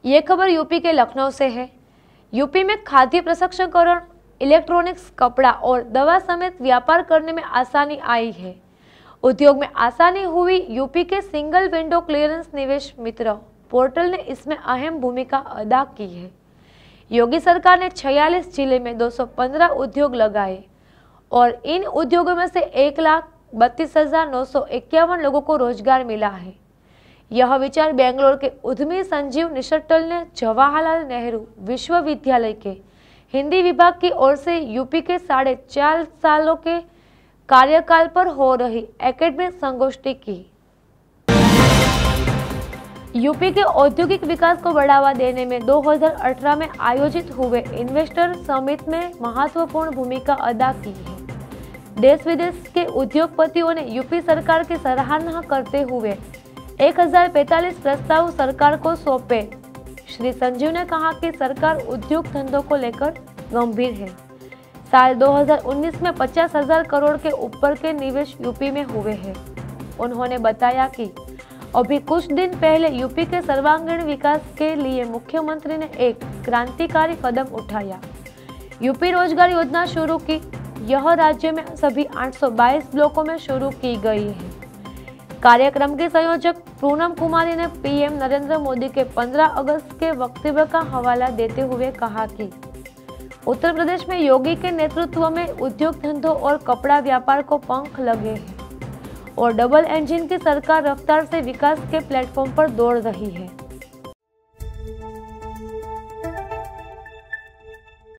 ये खबर यूपी के लखनऊ से है। यूपी में खाद्य प्रसंस्करण, इलेक्ट्रॉनिक्स, कपड़ा और दवा समेत व्यापार करने में आसानी आई है। उद्योग में आसानी हुई। यूपी के सिंगल विंडो क्लियरेंस निवेश मित्र पोर्टल ने इसमें अहम भूमिका अदा की है। योगी सरकार ने 46 जिले में 215 उद्योग लगाए और इन उद्योगों में से 1,32,951 लोगों को रोजगार मिला है। यह विचार बेंगलोर के उद्यमी संजीव निशट्टल ने जवाहरलाल नेहरू विश्वविद्यालय के हिंदी विभाग की ओर से यूपी के 4.5 सालों के कार्यकाल पर हो रही एकेडमिक संगोष्ठी की। यूपी के औद्योगिक विकास को बढ़ावा देने में 2018 में आयोजित हुए इन्वेस्टर समिट में महत्वपूर्ण भूमिका अदा की है। देश विदेश के उद्योगपतियों ने यूपी सरकार की सराहना करते हुए 1045 प्रस्ताव सरकार को सौंपे। श्री संजीव ने कहा कि सरकार उद्योग धंधों को लेकर गंभीर है। साल 2019 में 50,000 करोड़ के ऊपर के निवेश यूपी में हुए हैं। उन्होंने बताया कि अभी कुछ दिन पहले यूपी के सर्वांगीण विकास के लिए मुख्यमंत्री ने एक क्रांतिकारी कदम उठाया। यूपी रोजगार योजना शुरू की। यह राज्य में सभी 822 ब्लॉकों में शुरू की गई है। कार्यक्रम के संयोजक पूनम कुमारी ने पीएम नरेंद्र मोदी के 15 अगस्त के वक्तव्य का हवाला देते हुए कहा कि उत्तर प्रदेश में योगी के नेतृत्व में उद्योग धंधों और कपड़ा व्यापार को पंख लगे हैं और डबल इंजन की सरकार रफ्तार से विकास के प्लेटफॉर्म पर दौड़ रही है।